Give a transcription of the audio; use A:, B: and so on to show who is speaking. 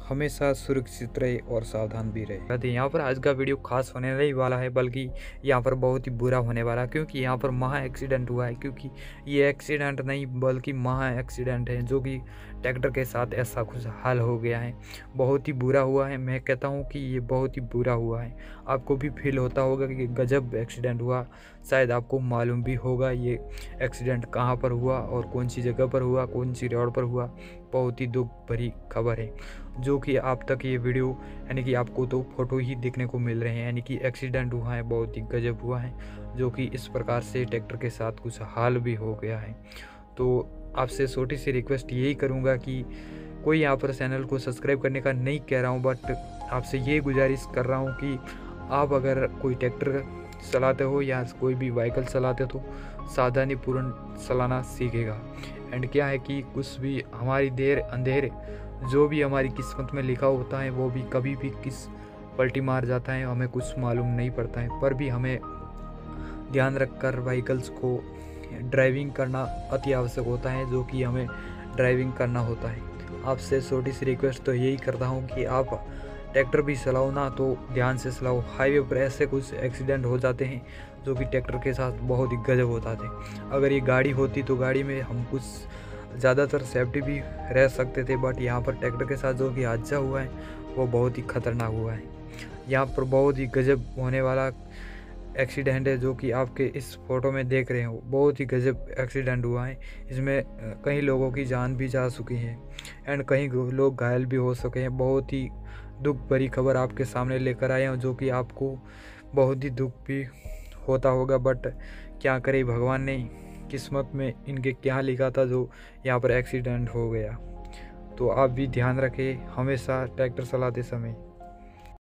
A: हमेशा सुरक्षित रहे और सावधान भी रहे। कहते यहाँ पर आज का वीडियो खास होने नहीं वाला है, बल्कि यहाँ पर बहुत ही बुरा होने वाला है, क्योंकि यहाँ पर महा एक्सीडेंट हुआ है। क्योंकि ये एक्सीडेंट नहीं बल्कि महा एक्सीडेंट है, जो कि ट्रैक्टर के साथ ऐसा कुछ हाल हो गया है। बहुत ही बुरा हुआ है। मैं कहता हूँ कि ये बहुत ही बुरा हुआ है। आपको भी फील होता होगा कि गजब एक्सीडेंट हुआ। शायद आपको मालूम भी होगा ये एक्सीडेंट कहाँ पर हुआ और कौन सी जगह पर हुआ, कौन सी रोड पर हुआ। बहुत ही दुख भरी खबर है, जो कि आप तक ये वीडियो यानी कि आपको तो फोटो ही देखने को मिल रहे हैं, यानी कि एक्सीडेंट हुआ है, बहुत ही गजब हुआ है, जो कि इस प्रकार से ट्रैक्टर के साथ कुछ हाल भी हो गया है। तो आपसे छोटी सी रिक्वेस्ट यही करूँगा कि कोई यहाँ पर चैनल को सब्सक्राइब करने का नहीं कह रहा हूँ, बट आपसे ये गुजारिश कर रहा हूँ कि आप अगर कोई ट्रैक्टर चलाते हो या कोई भी व्हीकल चलाते हो तो सावधानीपूर्ण चलाना सीखेगा। एंड क्या है कि कुछ भी हमारी देर अंधेर जो भी हमारी किस्मत में लिखा होता है वो भी कभी भी किस पलटी मार जाता है, हमें कुछ मालूम नहीं पड़ता है। पर भी हमें ध्यान रखकर व्हीकल्स को ड्राइविंग करना अति आवश्यक होता है, जो कि हमें ड्राइविंग करना होता है। आपसे छोटी सी रिक्वेस्ट तो यही करता हूँ कि आप ट्रैक्टर भी चलाओ ना तो ध्यान से चलाओ। हाईवे पर ऐसे कुछ एक्सीडेंट हो जाते हैं जो कि ट्रैक्टर के साथ बहुत ही गजब हो जाते हैं। अगर ये गाड़ी होती तो गाड़ी में हम कुछ ज़्यादातर सेफ्टी भी रह सकते थे, बट यहाँ पर ट्रैक्टर के साथ जो कि हादसा हुआ है वो बहुत ही खतरनाक हुआ है। यहाँ पर बहुत ही गजब होने वाला एक्सीडेंट है, जो कि आपके इस फोटो में देख रहे हो। बहुत ही गजब एक्सीडेंट हुआ है। इसमें कई लोगों की जान भी जा चुकी है एंड कई लोग घायल भी हो सके हैं। बहुत ही दुख भरी खबर आपके सामने लेकर आए हैं, जो कि आपको बहुत ही दुख भी होता होगा, बट क्या करे, भगवान ने किस्मत में इनके क्या लिखा था जो यहाँ पर एक्सीडेंट हो गया। तो आप भी ध्यान रखें हमेशा ट्रैक्टर चलाते समय।